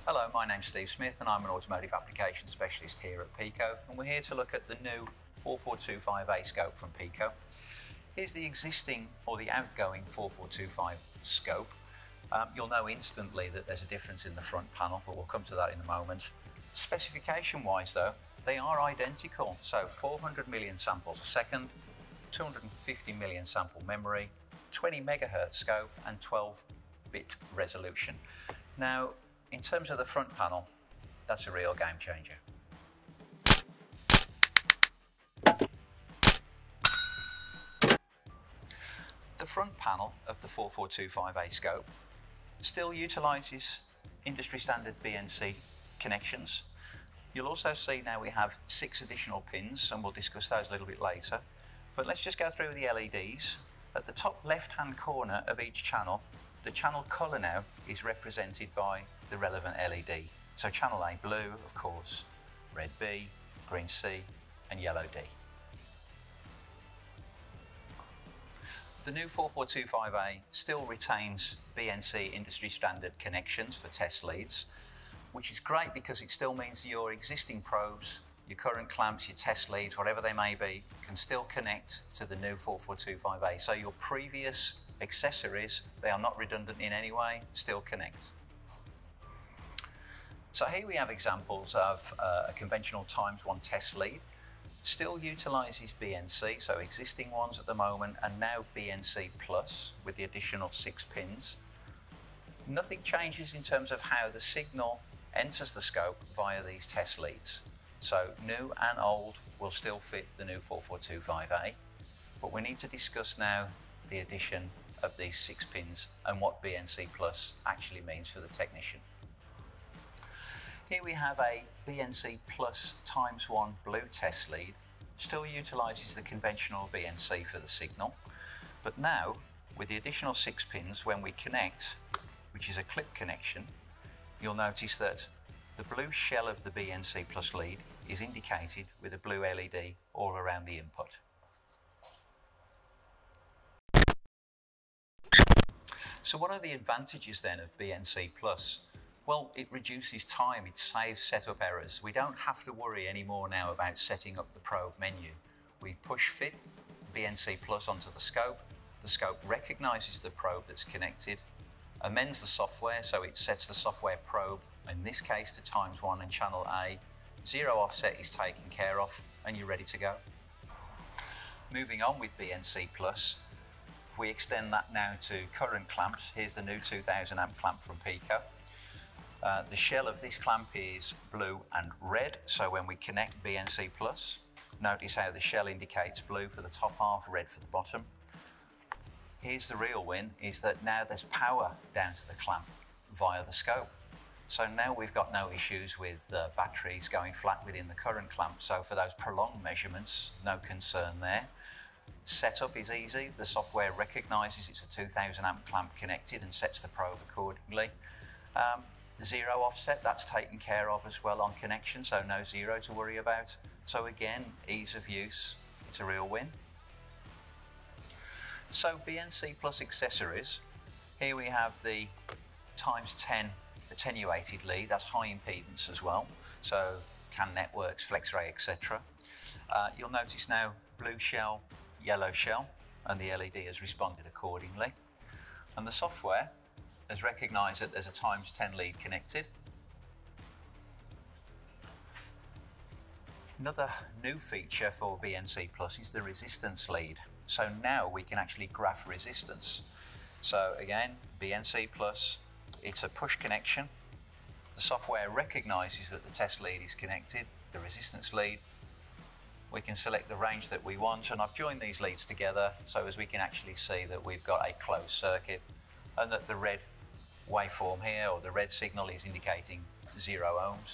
Hello, my name's Steve Smith and I'm an automotive application specialist here at Pico, and we're here to look at the new 4425A scope from Pico. Here's the existing or the outgoing 4425 scope. You'll know instantly that there's a difference in the front panel, but we'll come to that in a moment. Specification wise though, they are identical. So 400 million samples a second, 250 million sample memory, 20 megahertz scope and 12-bit resolution. Now, in terms of the front panel, that's a real game changer. The front panel of the 4425A scope still utilises industry standard BNC connections. You'll also see now we have 6 additional pins, and we'll discuss those a little bit later. But let's just go through the LEDs. At the top left-hand corner of each channel, the channel colour now is represented by the relevant LED. So channel A blue, of course, red B, green C and yellow D. The new 4425A still retains BNC industry standard connections for test leads, which is great because it still means your existing probes, your current clamps, your test leads, whatever they may be, can still connect to the new 4425A. So your previous accessories, they are not redundant in any way, still connect. So here we have examples of a conventional ×1 test lead. Still utilises BNC, so existing ones at the moment, and now BNC Plus with the additional 6 pins. Nothing changes in terms of how the signal enters the scope via these test leads. So new and old will still fit the new 4425A, but we need to discuss now the addition of these 6 pins and what BNC Plus actually means for the technician. Here we have a BNC Plus ×1 blue test lead. Still utilises the conventional BNC for the signal, but now with the additional 6 pins, when we connect, which is a clip connection, you'll notice that the blue shell of the BNC Plus lead is indicated with a blue LED all around the input. So what are the advantages then of BNC Plus? Well, it reduces time, it saves setup errors. We don't have to worry anymore now about setting up the probe menu. We push fit BNC Plus onto the scope recognises the probe that's connected, amends the software, so it sets the software probe, in this case to ×1 and channel A. 0 offset is taken care of and you're ready to go. Moving on with BNC Plus, we extend that now to current clamps. Here's the new 2000 amp clamp from Pico. The shell of this clamp is blue and red, so when we connect BNC Plus, notice how the shell indicates blue for the top half, red for the bottom. Here's the real win, is that now there's power down to the clamp via the scope. So now we've got no issues with batteries going flat within the current clamp, so for those prolonged measurements, no concern there. Setup is easy, the software recognises it's a 2000 amp clamp connected and sets the probe accordingly. 0 offset, that's taken care of as well on connection, so no 0 to worry about. So again, ease of use, it's a real win. So BNC Plus accessories, here we have the ×10 attenuated lead, that's high impedance as well, so CAN networks, FlexRay, etc. You'll notice now blue shell, yellow shell, and the LED has responded accordingly. And the software has recognised that there's a ×10 lead connected. Another new feature for BNC Plus is the resistance lead. So now we can actually graph resistance. So again, BNC Plus, it's a push connection. The software recognises that the test lead is connected, the resistance lead. We can select the range that we want, and I've joined these leads together so as we can actually see that we've got a closed circuit and that the red waveform here, or the red signal, is indicating 0 ohms.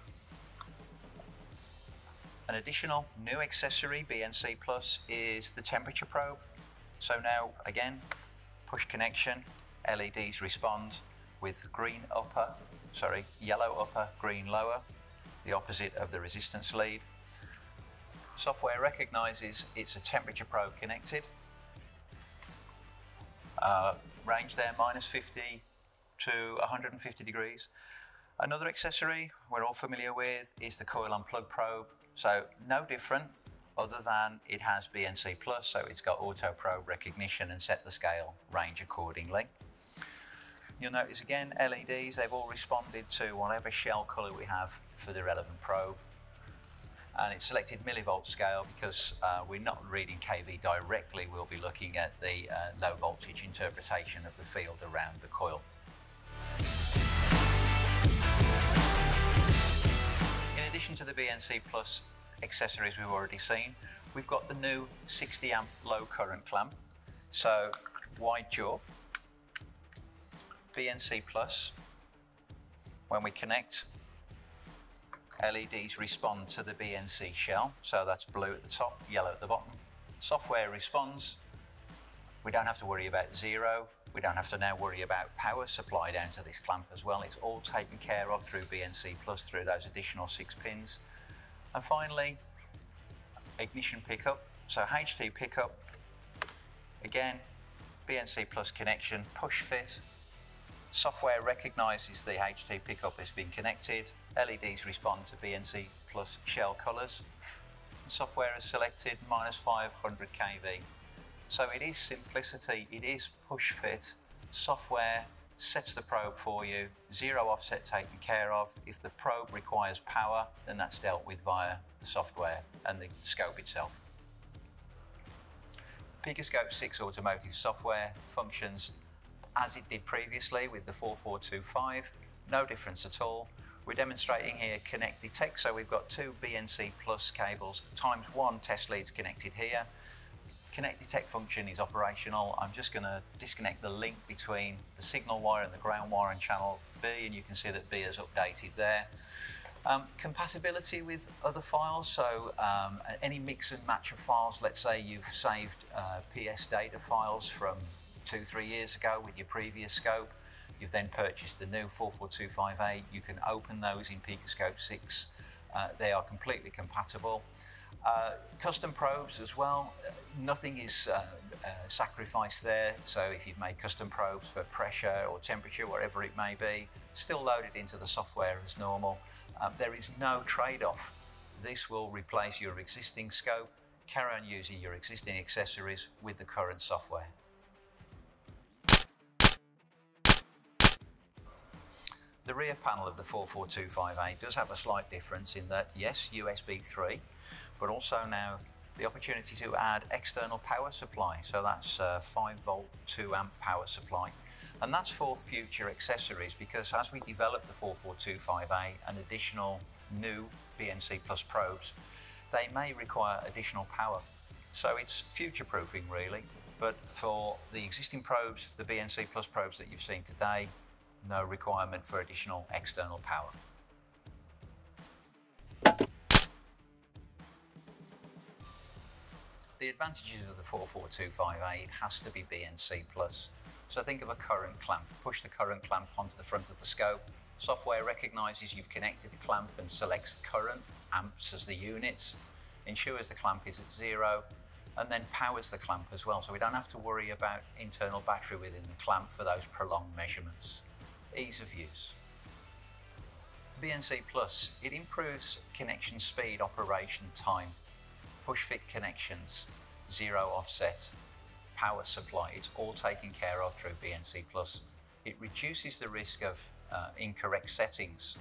An additional new accessory, BNC Plus, is the temperature probe. So now, again, push connection, LEDs respond with yellow upper, green lower, the opposite of the resistance lead. Software recognises it's a temperature probe connected. Range there, -50 to 150 degrees. Another accessory we're all familiar with is the coil and plug probe. So no different other than it has BNC Plus, so it's got auto probe recognition and set the scale range accordingly. You'll notice again, LEDs, they've all responded to whatever shell colour we have for the relevant probe. And it's selected millivolt scale because we're not reading kV directly, we'll be looking at the low voltage interpretation of the field around the coil. In addition to the BNC Plus accessories we've already seen, we've got the new 60 amp low current clamp. So wide jaw, BNC Plus, when we connect, LEDs respond to the BNC shell, so that's blue at the top, yellow at the bottom. Software responds. We don't have to worry about zero. We don't have to now worry about power supply down to this clamp as well. It's all taken care of through BNC Plus, through those additional 6 pins. And finally, ignition pickup. So HT pickup, again, BNC Plus connection, push fit. Software recognises the HT pickup has been connected. LEDs respond to BNC Plus shell colours. Software has selected -500 kV. So it is simplicity, it is push fit. Software sets the probe for you, zero offset taken care of. If the probe requires power, then that's dealt with via the software and the scope itself. PicoScope 6 Automotive software functions as it did previously with the 4425, no difference at all. We're demonstrating here connect detect, so we've got 2 BNC Plus cables times 1 test leads connected here. Connect detect function is operational. I'm just going to disconnect the link between the signal wire and the ground wire in channel B, and you can see that B is updated there. Compatibility with other files, so any mix and match of files. Let's say you've saved PS data files from 2-3 years ago with your previous scope. You've then purchased the new 44258. You can open those in PicoScope 6. They are completely compatible. Custom probes as well. Nothing is sacrificed there. So if you've made custom probes for pressure or temperature, whatever it may be, still loaded into the software as normal. There is no trade-off. This will replace your existing scope, carry on using your existing accessories with the current software. The rear panel of the 44258 does have a slight difference in that, yes, USB 3, but also now the opportunity to add external power supply. So that's 5 volt, 2 amp power supply. And that's for future accessories, because as we develop the 44258 and additional new BNC Plus probes, they may require additional power. So it's future-proofing really, but for the existing probes, the BNC Plus probes that you've seen today, no requirement for additional external power. The advantages of the 44258 has to be BNC Plus. So think of a current clamp. Push the current clamp onto the front of the scope. Software recognises you've connected the clamp and selects current, amps as the units, ensures the clamp is at 0, and then powers the clamp as well. So we don't have to worry about internal battery within the clamp for those prolonged measurements. Ease of use. BNC Plus, it improves connection speed, operation time, push fit connections, zero offset, power supply. It's all taken care of through BNC Plus. It reduces the risk of incorrect settings.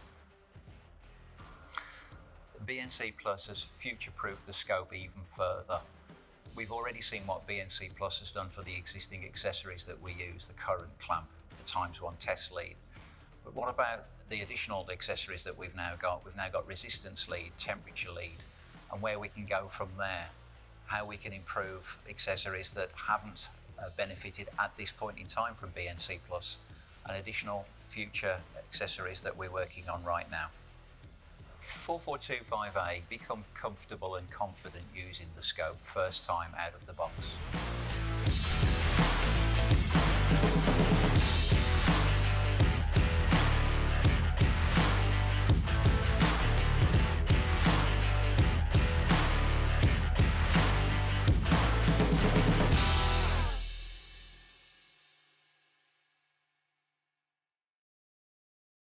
BNC Plus has future-proofed the scope even further. We've already seen what BNC Plus has done for the existing accessories that we use, the current clamp, the ×1 test lead. But what about the additional accessories that we've now got? We've now got resistance lead, temperature lead, and where we can go from there, how we can improve accessories that haven't benefited at this point in time from BNC Plus, and additional future accessories that we're working on right now. 44258, become comfortable and confident using the scope first time out of the box.